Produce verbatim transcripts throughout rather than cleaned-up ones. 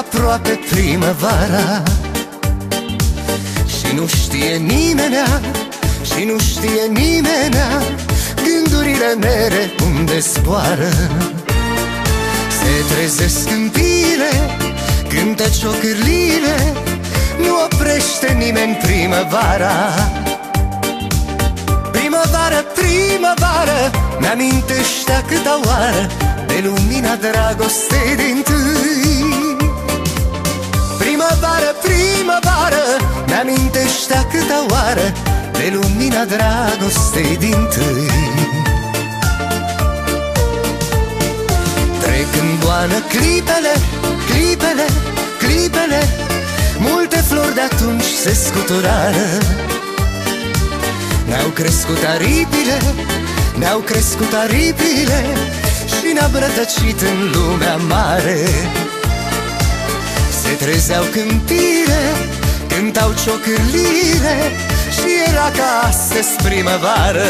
aproape primăvara și nu știe nimenea, și nu știe nimenea gândurile mele unde zboară. Se trezesc câmpiile, cântă ciocârlile, nu oprește nimeni primăvara. Primăvară, primăvară, mi-amintește a câta oară de lumina dragostei din-tâi. Primăvară, primăvară, mi-amintește a câta oară de lumina dragostei din-tâi. Trec în boană clipele, clipele, clipele, multe flori de atunci se scuturară. Ne-au crescut aripile, ne-au crescut aripile și ne-am rătăcit în lumea mare. Se trezeau câmpire, cântau ciocârlire și era ca astăzi primăvară.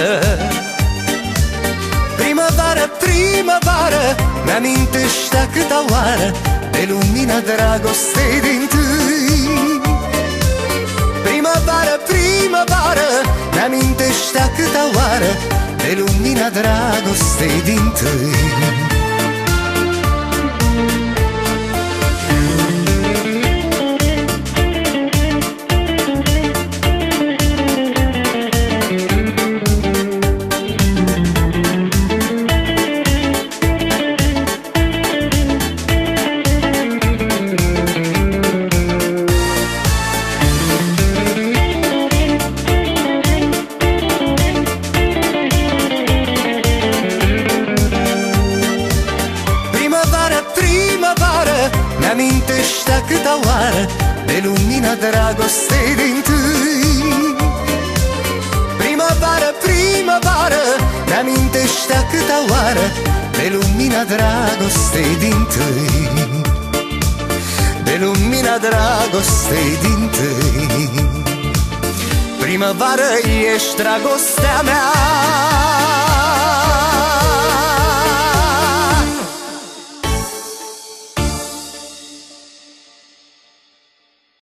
Primăvară, primăvară, mi-amintește a câta oară de lumina dragostei din-tâi. Primăvară, primăvară, mi-amintește a câta oară de lumina dragostei din-tâi. Mi-amintește a câta oară de lumina dragostei din-tâi. Primăvară, primăvară, mi-amintește a câta oară de lumina dragostei din-tâi. De lumina dragostei din-tâi. Primăvară, ești dragostea mea.